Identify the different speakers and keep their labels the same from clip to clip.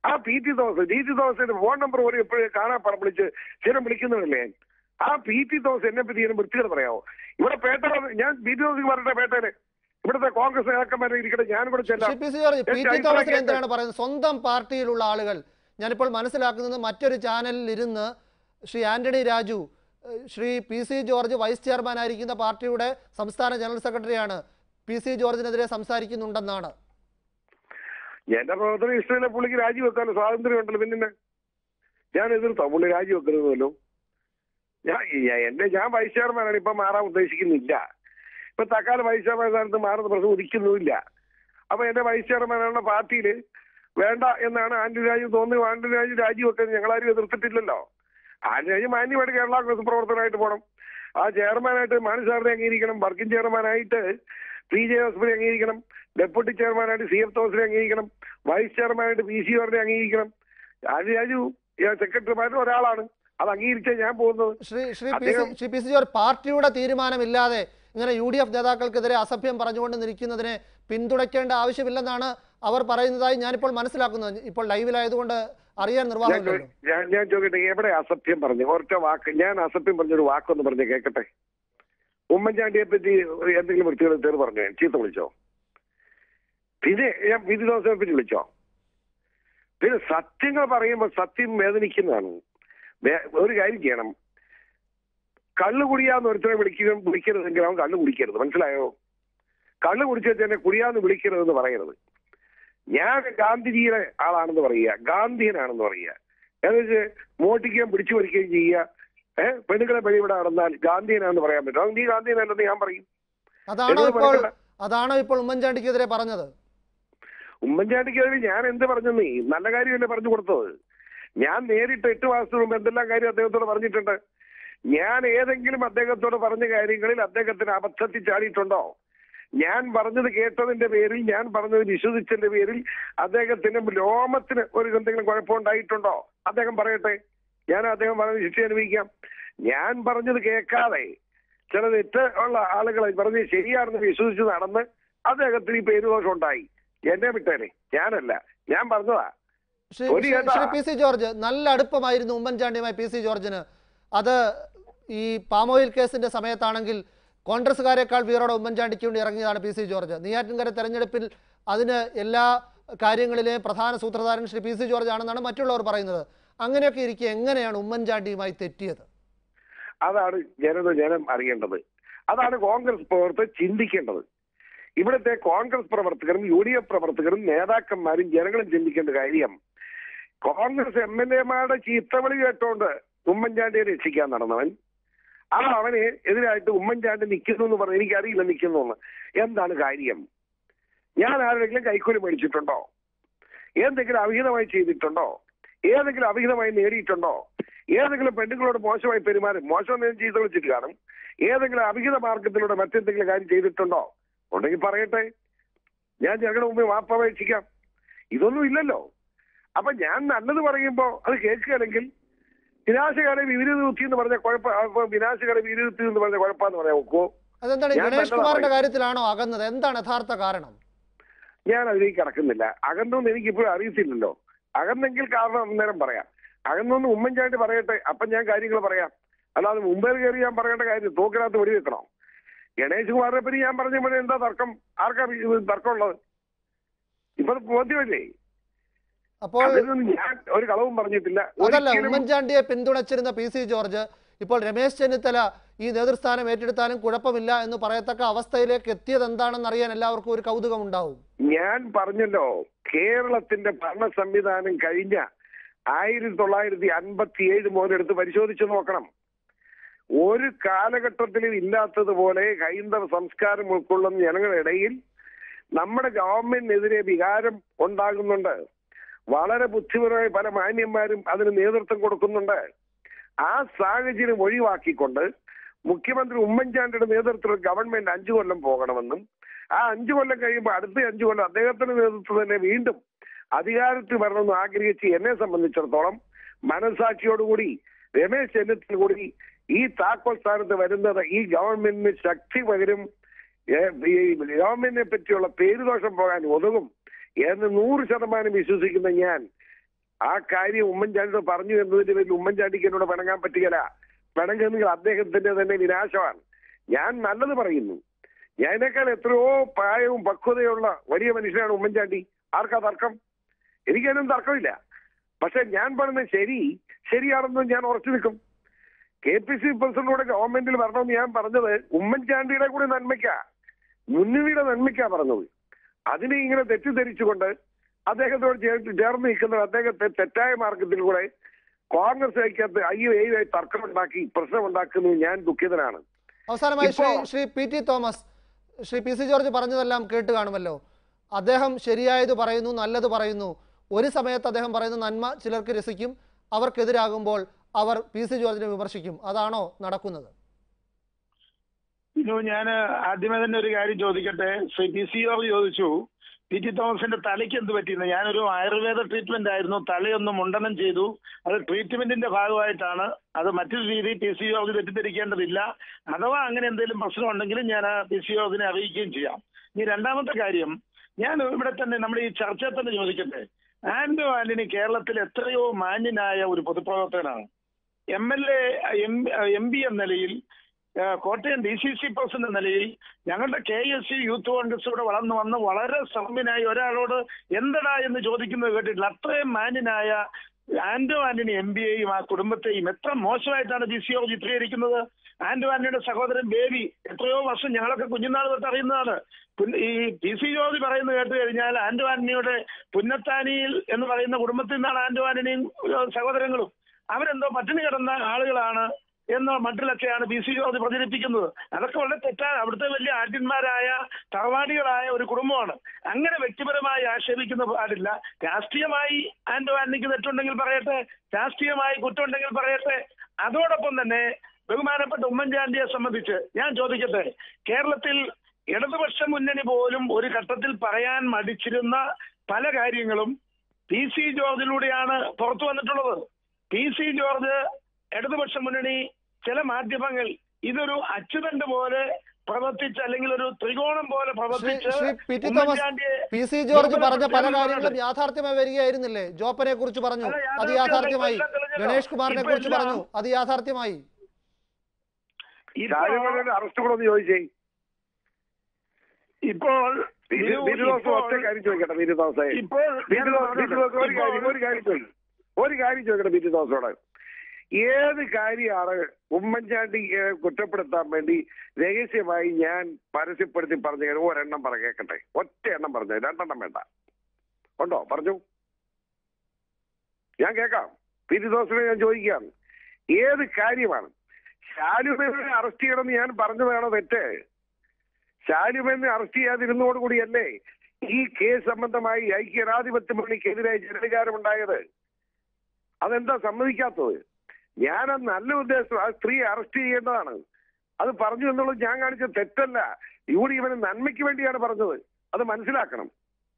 Speaker 1: ആ PT തോമസിന്റെ phone number പോലും എപ്പോഴും കാണാൻ വിളിച്ച് സ്ഥിരം വിളിക്കുന്നതല്ലേ. ആ PT തോമസ് എന്നെ പറ്റി വൃത്തികൾ പറയാമോ? ഇവിടെ പേട്ട ഞാൻ PT തോമസിന് പറഞ്ഞ പേട്ടയില് ഇവിടുത്തെ കോൺഗ്രസ് നേതാക്കന്മാരെ ഇരിക്കട്ടെ, ഞാനും കൂടെ ചെല്ലാം.
Speaker 2: എന്താണ് പറയുന്നത്? സ്വന്തം പാർട്ടിയിലുള്ള ആളുകൾ, ഞാനിപ്പോൾ മനസ്സിലാക്കുന്നത് മറ്റൊരു ചാനലിൽ ഇരുന്ന് Shri Antony Raju, Shri PC George vice chairman ആയിരിക്കുന്ന പാർട്ടിയുടെ സംസ്ഥാന ജനറൽ സെക്രട്ടറിയാണ്, PC ജോർജിനെതിരെ സംസാരിക്കുന്നുണ്ടെന്നാണ്.
Speaker 1: എന്റെ പ്രവർത്തനം ഇഷ്ടമില്ല, പുള്ളിക്ക് രാജിവെക്കാനോ സ്വാതന്ത്ര്യം ഉണ്ടല്ലോ. പിന്നെ ഞാൻ എതിർത്തോ പുള്ളി രാജിവെക്കരുതല്ലോ? ഞാൻ വൈസ് ചെയർമാനാണ്, ഇപ്പൊ മാറാൻ ഉദ്ദേശിക്കുന്നില്ല. ഇപ്പൊ തക്കാലം വൈസ് ചെയർമാൻ സ്ഥാനത്ത് മാറുന്ന പ്രശ്നം ഉദിക്കുന്നുമില്ല. അപ്പൊ എന്റെ വൈസ് ചെയർമാനാണ് പാർട്ടിയിൽ വേണ്ട എന്നാണ് ആന്റണി രാജു തോന്നുന്നു. ആന്റണി രാജു രാജിവെക്കാൻ ഞങ്ങളാരും എതിർത്തിട്ടില്ലല്ലോ. ആന്റണി രാജു മാന്യമായിട്ട് കേരള കോൺഗ്രസ് പ്രവർത്തനമായിട്ട് പോകണം. ആ ചെയർമാനായിട്ട് മാണി സാറിനെ അംഗീകരിക്കണം, വർക്കിംഗ് ചെയർമാനായിട്ട് PJ ജോസഫിനെ അംഗീകരിക്കണം, ഡെപ്യൂട്ടി ചെയർമാനായിട്ട് CF തോമസിനെ അംഗീകരിക്കണം, വൈസ് ചെയർമാനായിട്ട് PC ജോർജിനെ അംഗീകരിക്കണം. ആന്റണി രാജു സെക്രട്ടറിമാരുടെ ഒരാളാണ്, അത് അംഗീകരിച്ചാൽ ഞാൻ പോകുന്നത്.
Speaker 2: ശ്രീ PC ജോർജ് പാർട്ടിയുടെ തീരുമാനമില്ലാതെ ഇങ്ങനെ UDF നേതാക്കൾക്കെതിരെ അസഭ്യം പറഞ്ഞുകൊണ്ട് നിൽക്കുന്നതിനെ പിന്തുണയ്ക്കേണ്ട ആവശ്യമില്ലെന്നാണ് അവർ പറയുന്നതായി ഞാനിപ്പോൾ മനസ്സിലാക്കുന്നത്. ഇപ്പോൾ ലൈവിലായതുകൊണ്ട് അറിയാൻ നിർവാഹമില്ലല്ലോ.
Speaker 1: ഞാൻ ചോദിക്കട്ടെ, എവിടെ അസഭ്യം പറഞ്ഞു? ഒറ്റ വാക്ക്, ഞാൻ അസഭ്യം പറഞ്ഞൊരു വാക്കൊന്ന് പറഞ്ഞ് കേൾക്കട്ടെ. ഉമ്മൻചാണ്ടിയെ പറ്റി എന്തെങ്കിലും വൃത്തികൾ തേർന്ന് പറഞ്ഞു, ചീത്ത വിളിച്ചോ? പിന്നെ ഞാൻ PT തോമസിനെ പറ്റി വിളിച്ചോ? പിന്നെ സത്യങ്ങൾ പറയുമ്പോൾ സത്യം വേദനിക്കുന്നതാണ്. ഒരു കാര്യം ചെയ്യണം, കള്ളു കുടിയാന്ന് ഒരുത്തനെ വിളിക്കരുതെങ്കിൽ അവൻ കള്ളു കുടിക്കരുത്, മനസ്സിലായോ? കള്ളു കുടിച്ചിട്ട് തന്നെ കുടിയാന്ന് വിളിക്കരുതെന്ന് പറയരുത്. ഞാൻ ഗാന്ധിജിയുടെ ആളാണെന്ന് പറയുക, ഗാന്ധിയനാണെന്ന് പറയുക. ഏതെന്ന് മോട്ടിക്കുകയും പിടിച്ചു വരികയും ചെയ്യുക. പെണ്ണുങ്ങളെ വഴിവിടെ നടന്നാൽ ഗാന്ധിയനാണെന്ന് പറയാൻ പറ്റും. നീ ഗാന്ധിയനല്ലെന്ന് ഞാൻ പറയും.
Speaker 2: അതാണോ ഇപ്പോൾ ഉമ്മൻചാണ്ടിക്കെതിരെ പറഞ്ഞത്?
Speaker 1: ഉമ്മൻചാണ്ടിക്കെതിരെ ഞാൻ എന്ത് പറഞ്ഞെന്നേ? നല്ല കാര്യമല്ലേ പറഞ്ഞു കൊടുത്തത്. ഞാൻ നേരിട്ട് 8 മാസത്തിന് മുമ്പ് എന്തെല്ലാം കാര്യം അദ്ദേഹത്തോട് പറഞ്ഞിട്ടുണ്ട്. ഞാൻ ഏതെങ്കിലും അദ്ദേഹത്തോട് പറഞ്ഞ കാര്യങ്ങളിൽ അദ്ദേഹത്തിന് അബദ്ധത്തിൽ ചാടിയിട്ടുണ്ടോ? ഞാൻ പറഞ്ഞത് കേട്ടതിന്റെ പേരിൽ, ഞാൻ പറഞ്ഞത് വിശ്വസിച്ചതിന്റെ പേരിൽ അദ്ദേഹത്തിന് ലോമത്തിന് ഒരു എന്തെങ്കിലും കുഴപ്പമുണ്ടായിട്ടുണ്ടോ? അദ്ദേഹം പറയട്ടെ, ഞാൻ അദ്ദേഹം പറഞ്ഞത് ശിക്ഷ അനുഭവിക്കാം. ഞാൻ പറഞ്ഞത് കേൾക്കാതെ ചില തെറ്റ് ഉള്ള ആളുകളെ പറഞ്ഞ് ശരിയാണെന്ന് വിശ്വസിച്ച് നടന്ന് അദ്ദേഹത്തിന് ഈ പേരുദോഷം ഉണ്ടായി. എന്നെ വിട്ടേനെ, ഞാനല്ല, ഞാൻ പറഞ്ഞതാ.
Speaker 2: ശ്രീ PC ജോർജ് നല്ല അടുപ്പമായിരുന്നു ഉമ്മൻചാണ്ടിയുമായി PC ജോർജിന്. അത് ഈ പാമോയിൽ കേസിന്റെ സമയത്താണെങ്കിൽ കോൺഗ്രസ്സുകാരെക്കാൾ വീറോടെ ഉമ്മൻചാണ്ടിക്ക് വേണ്ടി ഇറങ്ങിയതാണ് PC ജോർജ്. നെയ്യാറ്റിൻകര തെരഞ്ഞെടുപ്പിൽ അതിന് എല്ലാ കാര്യങ്ങളിലെയും പ്രധാന സൂത്രധാരൻ ശ്രീ PC ജോർജ് ആണെന്നാണ് മറ്റുള്ളവർ പറയുന്നത്. അങ്ങനെയൊക്കെ ഇരിക്കെ എങ്ങനെയാണ് ഉമ്മൻചാണ്ടിയുമായി തെറ്റിയത്?
Speaker 1: അതാണ് ജനം അറിയേണ്ടത്. അതാണ് കോൺഗ്രസ് പ്രവർത്തകർ ചിന്തിക്കേണ്ടത്. ഇവിടുത്തെ കോൺഗ്രസ് പ്രവർത്തകരും UDF പ്രവർത്തകരും നേതാക്കന്മാരും ജനങ്ങളും ചിന്തിക്കേണ്ട കാര്യം, കോൺഗ്രസ് MLA-മാരുടെ ചീത്തവിളി കേട്ടോണ്ട് ഉമ്മൻചാണ്ടിയെ രക്ഷിക്കാൻ നടന്നവൻ, അവന് എതിരായിട്ട് ഉമ്മൻചാണ്ടി നിൽക്കുന്നു എന്ന് പറഞ്ഞു. എനിക്കറിയില്ല നിൽക്കുന്നു എന്ന്. എന്താണ് കാര്യം? ഞാൻ ആരുടെങ്കിലും കൈക്കൂലി മേടിച്ചിട്ടുണ്ടോ? എന്തെങ്കിലും അവിഹിതമായി ചെയ്തിട്ടുണ്ടോ? ഏതെങ്കിലും അവിഹിതമായി നേടിയിട്ടുണ്ടോ? ഏതെങ്കിലും പെണ്ണുങ്ങളോട് മോശമായി പെരുമാറും, മോശം ചീത്ത വിളിച്ചിട്ട് കാണും. ഏതെങ്കിലും അവിഹിത മാർഗത്തിലൂടെ മറ്റെന്തെങ്കിലും കാര്യം ചെയ്തിട്ടുണ്ടോ? ഉണ്ടെങ്കിൽ പറയട്ടെ, ഞാൻ ഞങ്ങളുടെ മുമ്പിൽ മാപ്പപേക്ഷിക്കാം. ഇതൊന്നും ഇല്ലല്ലോ. അപ്പൊ ഞാൻ നല്ലത് പറയുമ്പോ അത് കേൾക്കുകയാണെങ്കിൽ വിനാശകാല വിപരീതബുദ്ധി എന്ന് പറഞ്ഞ കുഴപ്പം, വിനാശകാല വിപരീതബുദ്ധി എന്ന് പറഞ്ഞ കുഴപ്പമെന്ന് പറയാൻ ഒക്കോ?
Speaker 2: അതെന്താണ് ഗണേഷ് കുമാറിന്റെ കാര്യത്തിലാണോ അകന്നത്? എന്താണ് യഥാർത്ഥ കാരണം?
Speaker 1: ഞാൻ അതിലേക്ക് കടക്കുന്നില്ല. അകന്നൊന്നും എനിക്കിപ്പോഴും അറിയത്തില്ലല്ലോ. അകന്നെങ്കിൽ കാരണം അന്നേരം പറയാം. അകന്നൊന്ന് ഉമ്മൻചാണ്ടി പറയട്ടെ, അപ്പം ഞാൻ കാര്യങ്ങൾ പറയാം. അല്ലാതെ മുമ്പേ കയറി ഞാൻ പറയേണ്ട കാര്യം തോക്കിനകത്ത് വെടിവെക്കണോ? ഗണേഷ് കുമാറിനെ പറ്റി ഞാൻ പറഞ്ഞ എന്താ തർക്കം? ആർക്കാ തർക്കമുള്ളത്? ഇപ്പൊ ബോധ്യമല്ലേ?
Speaker 2: അപ്പോൾ
Speaker 1: ഞാൻ ഒരു കളവും പറഞ്ഞിട്ടില്ല.
Speaker 2: അതല്ല, ഉമ്മൻചാണ്ടിയെ പിന്തുണച്ചിരുന്ന PC ജോർജ് ഇപ്പോൾ രമേശ് ചെന്നിത്തല ഈ നേതൃസ്ഥാനം ഏറ്റെടുത്താലും കുഴപ്പമില്ല എന്ന് പറയത്തക്ക അവസ്ഥയിലേക്ക് എത്തിയത് എന്താണെന്ന് അറിയാൻ എല്ലാവർക്കും ഒരു കൗതുകം ഉണ്ടാവും.
Speaker 1: ഞാൻ പറഞ്ഞല്ലോ, കേരളത്തിന്റെ ഭരണ സംവിധാനം കഴിഞ്ഞ 1957 മുതലെടുത്ത് പരിശോധിച്ചു നോക്കണം. ഒരു കാലഘട്ടത്തിലും ഇല്ലാത്തതുപോലെ ഹൈന്ദവ സംസ്കാരം ഉൾക്കൊള്ളുന്ന ജനങ്ങളുടെ ഇടയിൽ നമ്മുടെ ഗവൺമെന്റിനെതിരെ വികാരം ഉണ്ടാകുന്നുണ്ട്. വളരെ ബുദ്ധിപരമായ പല മാന്യന്മാരും അതിന് നേതൃത്വം കൊടുക്കുന്നുണ്ട്. ആ സാഹചര്യം ഒഴിവാക്കിക്കൊണ്ട് മുഖ്യമന്ത്രി ഉമ്മൻചാണ്ടിയുടെ നേതൃത്വത്തിൽ ഗവൺമെന്റ് 5 കൊല്ലം പോകണമെന്നും ആ 5 കൊല്ലം കഴിയുമ്പോൾ അടുത്ത 5 കൊല്ലം അദ്ദേഹത്തിന്റെ നേതൃത്വം തന്നെ വീണ്ടും അധികാരത്തിൽ വരണമെന്ന് ആഗ്രഹിച്ച് എന്നെ സംബന്ധിച്ചിടത്തോളം മനസാക്ഷിയോടുകൂടി രമേശ് ചെന്നിത്തല കൂടി ഈ താക്കോൽ സ്ഥാനത്ത് വരുന്നത് ഈ ഗവൺമെന്റിന് ശക്തി പകരും, ഗവൺമെന്റിനെ പറ്റിയുള്ള പേരുദോഷം പോകാൻ ഉതകും എന്ന് 100% വിശ്വസിക്കുന്ന ഞാൻ ആ കാര്യം ഉമ്മൻചാണ്ടി പറഞ്ഞു എന്നതിന്റെ പേരിൽ ഉമ്മൻചാണ്ടിക്ക് എന്നോട് പിണങ്ങാൻ പറ്റുകയില്ല. പിണങ്ങുന്നെങ്കിൽ അദ്ദേഹത്തിന്റെ തന്നെ വിനാശമാണ്. ഞാൻ നല്ലത് പറയുന്നു. ഞാനേക്കാൾ എത്രയോ പ്രായവും പക്വതയുള്ള വലിയ മനുഷ്യനാണ് ഉമ്മൻചാണ്ടി. ആർക്കാ തർക്കം? എനിക്കതിനൊന്നും തർക്കമില്ല. പക്ഷെ ഞാൻ പറഞ്ഞത് ശരിയാണെന്ന് ഞാൻ ഉറച്ചു നിൽക്കും. KPC പ്രസിഡന്റിലൂടെ ഗവൺമെന്റിൽ വരണമെന്ന് ഞാൻ പറഞ്ഞത് ഉമ്മൻചാണ്ടിയുടെ കൂടെ നന്മയ്ക്കാ, മുന്നണിയുടെ നന്മയ്ക്കാ പറഞ്ഞത്. അതിനെ ഇങ്ങനെ തെറ്റിദ്ധരിച്ചുകൊണ്ട് അദ്ദേഹത്തോട് ചേർന്ന് നിൽക്കുന്നത് അദ്ദേഹത്തെ തെറ്റായ മാർഗത്തിലൂടെ കോൺഗ്രസ് ഐക്യത്തെ ഐ തർക്കമുണ്ടാക്കി പ്രശ്നമുണ്ടാക്കുന്നത് ഞാൻ ദുഃഖിതനാണ്.
Speaker 2: അവസാനമായി ശ്രീ PT തോമസ്, ശ്രീ PC ജോർജ് പറഞ്ഞതെല്ലാം കേട്ട് കാണുമല്ലോ. അദ്ദേഹം ശരിയായത് പറയുന്നു, നല്ലത് പറയുന്നു. ഒരു സമയത്ത് അദ്ദേഹം പറയുന്ന നന്മ ചിലർക്ക് രസിക്കും, അവർക്കെതിരാകുമ്പോൾ അവർ PC ജോർജിനെ വിമർശിക്കും. അതാണോ നടക്കുന്നത്?
Speaker 3: ഞാൻ ആദ്യമേ തന്നെ ഒരു കാര്യം ചോദിക്കട്ടെ. ശ്രീ PC ജോർജ് ചോദിച്ചു PT തോമസിന്റെ തലയ്ക്ക് എന്ത് പറ്റിയെന്ന്. ഞാനൊരു ആയുർവേദ ട്രീറ്റ്മെന്റ് ആയിരുന്നു, തലയൊന്ന് മുണ്ടനം ചെയ്തു. അത് ട്രീറ്റ്മെന്റിന്റെ ഭാഗമായിട്ടാണ്. അത് മറ്റൊരു രീതി PC ജോർജ് തെറ്റിദ്ധരിക്കേണ്ടതില്ല. അഥവാ അങ്ങനെ എന്തെങ്കിലും പ്രശ്നം ഉണ്ടെങ്കിലും ഞാൻ PC ജോർജിനെ അറിയിക്കുകയും ചെയ്യാം. ഇനി രണ്ടാമത്തെ കാര്യം, ഞാൻ ഇവിടെ തന്നെ നമ്മുടെ ഈ ചർച്ചയിൽ തന്നെ ചോദിക്കട്ടെ. ആന്റോ ആന്റണി കേരളത്തിൽ എത്രയോ മാന്യനായ ഒരു പൊതുപ്രവർത്തകനാണ്. MLA MP എന്ന നിലയിൽ, കോട്ടയം DCC പ്രസിഡന്റ് എന്ന നിലയിൽ, ഞങ്ങളുടെ KSU യൂത്ത് കോൺഗ്രസ് ഇവിടെ വളർന്നു വന്ന് വളരെ സൗമ്യനായി ഒരാളോട് എന്തടാ എന്ന് ചോദിക്കുന്നത് കേട്ടിട്ടില്ല. അത്രയും മാന്യനായ ആന്റോ ആന്റണി MPയെയും ആ കുടുംബത്തെയും എത്ര മോശമായിട്ടാണ് PC ജോർജ് ചിത്രീകരിക്കുന്നത്. ആന്റോ ആന്റണിയുടെ സഹോദരൻ ബേബി എത്രയോ വർഷം ഞങ്ങളൊക്കെ കുഞ്ഞുനാൾ തൊട്ട് അറിയുന്നതാണ്. ഈ PC ജോർജ് പറയുന്നത് കേട്ട് കഴിഞ്ഞാൽ ആന്റോ ആന്റണിയുടെ പുന്നത്താനിയിൽ എന്ന് പറയുന്ന കുടുംബത്തിൽ നിന്നാണ് ആന്റോ ആന്റണിയും സഹോദരങ്ങളും. അവരെന്തോ പട്ടിണി കിടന്ന ആളുകളാണ് എന്ന മട്ടിലൊക്കെയാണ് PC ജോർജ് പ്രചരിപ്പിക്കുന്നത്. അതൊക്കെ വളരെ തെറ്റാണ്. അവിടുത്തെ വലിയ ആഢ്യന്മാരായ തറവാടികളായ ഒരു കുടുംബമാണ്. അങ്ങനെ വ്യക്തിപരമായി ആക്ഷേപിക്കുന്ന പാടില്ല. രാഷ്ട്രീയമായി ആന്റോ ആന്റണിക്ക് തെറ്റുണ്ടെങ്കിൽ പറയട്ടെ, രാഷ്ട്രീയമായി കുറ്റമുണ്ടെങ്കിൽ പറയട്ടെ. അതോടൊപ്പം തന്നെ ബഹുമാനപ്പെട്ട ഉമ്മൻചാണ്ടിയെ സംബന്ധിച്ച് ഞാൻ ചോദിക്കട്ടെ, കേരളത്തിൽ ഇടതുപക്ഷ മുന്നണി പോലും ഒരു ഘട്ടത്തിൽ പറയാൻ മടിച്ചിരുന്ന പല കാര്യങ്ങളും PC ജോർജിലൂടെയാണ് പുറത്തു വന്നിട്ടുള്ളത്. PC ജോർജ്, ഇടതുപക്ഷ മുന്നണി, ചില മാധ്യമങ്ങൾ ഇതൊരു അച്ചുതണ്ട് പോലെ പ്രവർത്തിച്ച്, അല്ലെങ്കിൽ ഒരു ത്രികോണം പോലെ പ്രവർത്തിച്ച്
Speaker 2: PC ജോർജ് പറഞ്ഞ പല കാര്യങ്ങളും യാഥാർത്ഥ്യമായി വരികയായിരുന്നില്ലേ? ജോപ്പനെ കുറിച്ച് പറഞ്ഞു, അത് യാഥാർത്ഥ്യമായി. ഗണേഷ് കുമാറിനെ കുറിച്ച് പറഞ്ഞു, അത് യാഥാർത്ഥ്യമായി.
Speaker 1: അറസ്റ്റ് കൂടെ ചോദിച്ചേ.
Speaker 3: ഇപ്പോൾ
Speaker 1: ഒരു കാര്യം ചോദിക്കട്ടെ PC തോമസോട്. ഏത് കാര്യമാണ് ഉമ്മൻചാണ്ടിയെ കുറ്റപ്പെടുത്താൻ വേണ്ടി രഹസ്യമായി ഞാൻ പരസ്യപ്പെടുത്തി പറഞ്ഞു? ഒരെണ്ണം പറ കേൾക്കട്ടെ. ഒറ്റ എണ്ണം പറഞ്ഞു, 2 എണ്ണം വേണ്ട. ഉണ്ടോ? പറഞ്ഞു, ഞാൻ കേൾക്കാം. PC തോമസിനെ ഞാൻ ചോദിക്കുകയാണ്, ഏത് കാര്യമാണ്? ശാലുമേനെ അറസ്റ്റ് ചെയ്യണമെന്ന് ഞാൻ പറഞ്ഞതാണോ തെറ്റ്? ശാലുമേനെ അറസ്റ്റ് ചെയ്യാതിരുന്നതോടുകൂടിയല്ലേ ഈ കേസ് സംബന്ധമായി ഐക്യജനാധിപത്യ മുന്നണിക്കെതിരായി ജനവികാരമുണ്ടായത്? അതെന്താ സമ്മതിക്കാത്തത്? ഞാൻ നല്ല ഉദ്ദേശം, ആ സ്ത്രീ അറസ്റ്റ് ചെയ്യേണ്ടതാണ്. അത് പറഞ്ഞു എന്നുള്ളത് ഞാൻ കാണിച്ച തെറ്റല്ല. UDF നന്മയ്ക്ക് വേണ്ടിയാണ് പറഞ്ഞത്. അത് മനസ്സിലാക്കണം.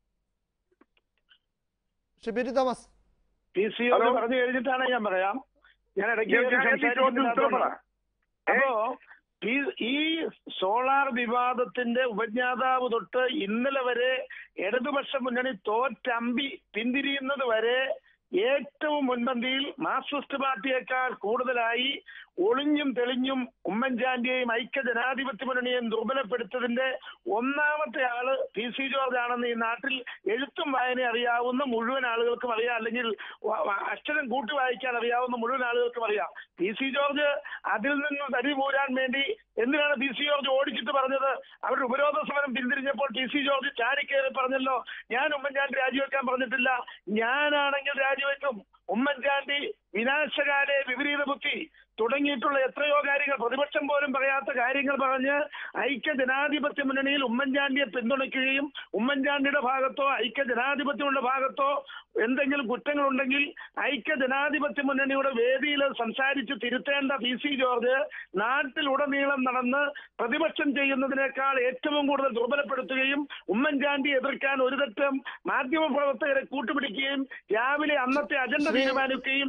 Speaker 2: തോമസ്
Speaker 3: PC പറഞ്ഞു കഴിഞ്ഞിട്ടാണ് ഞാൻ പറയാം. ഞാൻ അപ്പോ ഈ സോളാർ വിവാദത്തിന്റെ ഉപജ്ഞാതാവ് തൊട്ട് ഇന്നലെ വരെ ഇടതുപക്ഷ മുന്നണി തോറ്റമ്പി പിന്തിരിയുന്നത് വരെ ഏറ്റവും മുൻപന്തിയിൽ മാർക്സിസ്റ്റ് പാർട്ടിയേക്കാൾ കൂടുതലായി ഒളിഞ്ഞും തെളിഞ്ഞും ഉമ്മൻചാണ്ടിയെയും ഐക്യ ജനാധിപത്യ മുന്നണിയെയും ദുർബലപ്പെടുത്തതിന്റെ ഒന്നാമത്തെ ആള് PC ജോർജ് ആണെന്ന് ഈ നാട്ടിൽ എഴുത്തും വായന അറിയാവുന്ന മുഴുവൻ ആളുകൾക്കും അറിയാം, അല്ലെങ്കിൽ അക്ഷരം കൂട്ടി വായിക്കാൻ അറിയാവുന്ന മുഴുവൻ ആളുകൾക്കും അറിയാം. PC ജോർജ് അതിൽ നിന്ന് തടിപൂരാൻ വേണ്ടി എന്തിനാണ് PC ജോർജ് ഓടിച്ചിട്ട് പറഞ്ഞത്? അവരുടെ ഉപരോധ സമരം പിന്തിരിഞ്ഞപ്പോൾ PC ജോർജ് ചാടിക്കയറി പറഞ്ഞല്ലോ, ഞാൻ ഉമ്മൻചാണ്ടി രാജിവെക്കാൻ പറഞ്ഞിട്ടില്ല, ഞാനാണെങ്കിൽ രാജിവെക്കും. ഉമ്മൻചാണ്ടി വിനാശകാലെ വിപരീത ബുദ്ധി തുടങ്ങിയിട്ടുള്ള എത്രയോ കാര്യങ്ങൾ, പ്രതിപക്ഷം പോലും പറയാത്ത കാര്യങ്ങൾ പറഞ്ഞ് ഐക്യ ജനാധിപത്യ മുന്നണിയിൽ ഉമ്മൻചാണ്ടിയെ പിന്തുണയ്ക്കുകയും ഉമ്മൻചാണ്ടിയുടെ ഭാഗത്തോ ഐക്യ ജനാധിപത്യങ്ങളുടെ ഭാഗത്തോ എന്തെങ്കിലും കുറ്റങ്ങളുണ്ടെങ്കിൽ ഐക്യ ജനാധിപത്യ മുന്നണിയുടെ വേദിയിൽ സംസാരിച്ച് തിരുത്തേണ്ട PC ജോർജ് നാട്ടിലുടനീളം നടന്ന് പ്രതിപക്ഷം ചെയ്യുന്നതിനേക്കാൾ ഏറ്റവും കൂടുതൽ ദുർബലപ്പെടുത്തുകയും ഉമ്മൻചാണ്ടി എതിർക്കാൻ ഒരു തട്ടം മാധ്യമ പ്രവർത്തകരെ കൂട്ടുപിടിക്കുകയും രാവിലെ അന്നത്തെ അജണ്ട തീരുമാനിക്കുകയും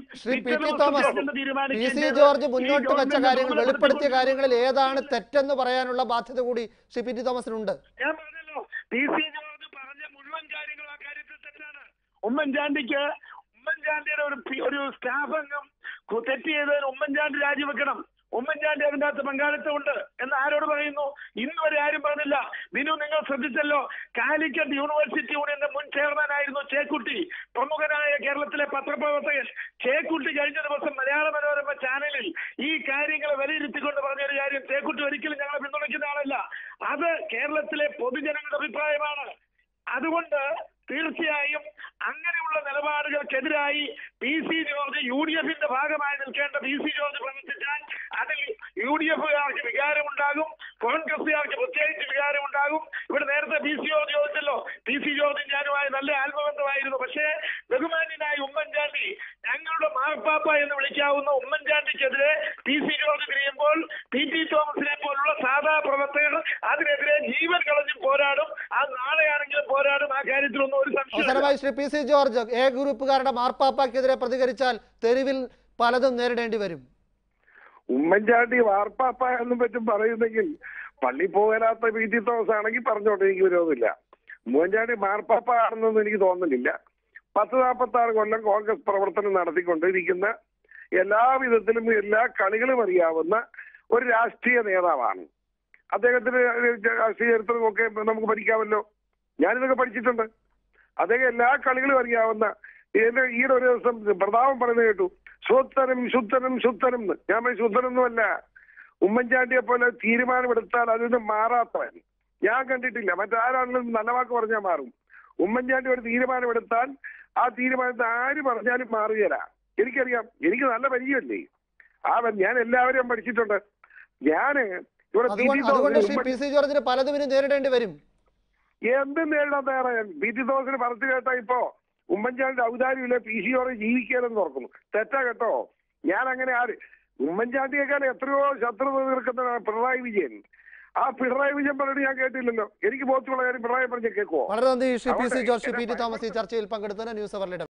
Speaker 2: ജോർജ് മുന്നോട്ട് വെച്ച കാര്യങ്ങൾ, വെളിപ്പെടുത്തിയ കാര്യങ്ങളിൽ ഏതാണ് തെറ്റെന്ന് പറയാനുള്ള ബാധ്യത കൂടി ശ്രീ PC തോമസിനുണ്ട്.
Speaker 3: ഞാൻ പറഞ്ഞല്ലോ, PC ജോർജ് പറഞ്ഞ മുഴുവൻ കാര്യങ്ങളും ആ കാര്യത്തിൽ തെറ്റാണ്. ഉമ്മൻചാണ്ടിക്ക് ഉമ്മൻചാണ്ടിയുടെ ഒരു സ്റ്റാഫ് അംഗം തെറ്റ് ചെയ്തതിന് ഉമ്മൻചാണ്ടി രാജിവെക്കണം, ഉമ്മൻചാണ്ടി അതിൻ്റെ അകത്ത് പങ്കാളിത്തമുണ്ട് എന്ന് ആരോട് പറയുന്നു? ഇന്ന് വരെ ആരും പറഞ്ഞില്ല. വിനു, നിങ്ങൾ ശ്രദ്ധിച്ചല്ലോ, കാലിക്കറ്റ് യൂണിവേഴ്സിറ്റി യൂണിയന്റെ മുൻ ചെയർമാനായിരുന്നു ചേക്കുട്ടി, പ്രമുഖനായ കേരളത്തിലെ പത്രപ്രവർത്തകൻ. ചേക്കുട്ടി കഴിഞ്ഞ ദിവസം മലയാള മനോരമ ചാനലിൽ ഈ കാര്യങ്ങൾ വിലയിരുത്തിക്കൊണ്ട് പറഞ്ഞൊരു കാര്യം, ചേക്കുട്ടി ഒരിക്കലും ഞങ്ങളെ പിന്തുണയ്ക്കുന്ന ആളല്ല, അത് കേരളത്തിലെ പൊതുജനങ്ങളുടെ അഭിപ്രായമാണ്. അതുകൊണ്ട് തീർച്ചയായും അങ്ങനെയുള്ള നിലപാടുകൾക്കെതിരായി പി സി ജോർജ് UDF-ന്റെ ഭാഗമായി നിൽക്കേണ്ട പി സി ജോർജ് പ്രവർത്തിച്ചാൽ അതിൽ UDF-കാർക്ക് വികാരമുണ്ടാകും, കോൺഗ്രസുകാർക്ക് പ്രത്യേകിച്ച് വികാരമുണ്ടാകും. ഇവിടെ നേരത്തെ പി സി ജോർജ് ചോദിച്ചല്ലോ, പി സി ജോർജും ഞാനുമായി നല്ല ആത്മബന്ധമായിരുന്നു. പക്ഷേ ബഹുമാന്യനായ ഉമ്മൻചാണ്ടി, ഞങ്ങളുടെ മാർപ്പാപ്പ എന്ന് വിളിക്കാവുന്ന ഉമ്മൻചാണ്ടിക്കെതിരെ പി സി ജോർജ് തിരിയുമ്പോൾ PT തോമസിനെ പോലുള്ള സാധാ പ്രവർത്തകർ അതിനെതിരെ ജീവൻ കളഞ്ഞും പോരാടും. അത് നാളെയാണെങ്കിലും പോരാടും. ആ കാര്യത്തിലൊന്നും ഒരു
Speaker 2: അവസാനമായി Shri P C George, A ഗ്രൂപ്പുകാരുടെ മാർപ്പാപ്പയ്ക്കെതിരെ പ്രതികരിച്ചാൽ തെരുവിൽ പലതും നേരിടേണ്ടി വരും.
Speaker 1: ഉമ്മൻചാണ്ടി വാർപ്പാപ്പ എന്നും പറ്റും പറയുന്നെങ്കിൽ പള്ളി പോകാത്ത PT തോമസ് ആണെങ്കിൽ പറഞ്ഞോട്ടെ, എനിക്ക് വിരോധമില്ല. ഉമ്മൻചാണ്ടി മാർപ്പാപ്പ ആണെന്നൊന്നും എനിക്ക് തോന്നുന്നില്ല. 40-46 കൊല്ലം കോൺഗ്രസ് പ്രവർത്തനം നടത്തിക്കൊണ്ടിരിക്കുന്ന, എല്ലാവിധത്തിലും എല്ലാ കളികളും അറിയാവുന്ന ഒരു രാഷ്ട്രീയ നേതാവാണ്. അദ്ദേഹത്തിന് രാഷ്ട്രീയ ചരിത്രമൊക്കെ നമുക്ക് പഠിക്കാമല്ലോ. ഞാനിതൊക്കെ പഠിച്ചിട്ടുണ്ട്. അദ്ദേഹം എല്ലാ കളികളും അറിയാവുന്ന, ഈയിടെ ഒരു ദിവസം പ്രതാപം പറയുന്നത് കേട്ടു, ശുദ്ധനും ശുദ്ധനും ശുദ്ധനും എന്ന്. ഞാൻ ശുദ്ധനൊന്നുമല്ല. ഉമ്മൻചാണ്ടിയെ പോലെ തീരുമാനമെടുത്താൽ അതിൽ നിന്ന് മാറാത്തവൻ ഞാൻ കണ്ടിട്ടില്ല. മറ്റാരാണെങ്കിലും നല്ല വാക്ക് പറഞ്ഞാൽ മാറും. ഉമ്മൻചാണ്ടി ഒരു തീരുമാനമെടുത്താൽ ആ തീരുമാനത്തെ ആര് പറഞ്ഞാലും മാറുകയില്ല. എനിക്കറിയാം, എനിക്ക് നല്ല പരിചയമല്ലേ. ഞാൻ എല്ലാവരെയും പഠിച്ചിട്ടുണ്ട്. ഞാന്
Speaker 2: അതുകൊണ്ട് ശ്രീ പി സി ജോർജിന് പലതും നേരിടേണ്ടി വരും.
Speaker 1: എന്തും നേരിടാൻ തയ്യാറായാൽ PT തോമസിന് പറഞ്ഞു കേട്ടാ ഇപ്പോ ഉമ്മൻചാണ്ടി ഔദാര്യമില്ല, പി സി ജോർജ് ജീവിക്കാനെന്ന് ഓർക്കുന്നു. തെറ്റാ കേട്ടോ. ഞാൻ അങ്ങനെ ഉമ്മൻചാണ്ടിയേക്കാൾ എത്രയോ ശത്രുത തീർക്കുന്ന പിണറായി വിജയൻ. ആ പിണറായി വിജയൻ പറഞ്ഞിട്ട് ഞാൻ കേട്ടില്ലല്ലോ. എനിക്ക് ബോധ്യമുള്ള കാര്യം പിണറായി പറഞ്ഞ കേൾക്കുവോ?
Speaker 2: വളരെ നന്ദി Shri P C George, PT Thomas ഈ ചർച്ചയിൽ പങ്കെടുത്തതിന് ന്യൂസ് അവറിലിടം.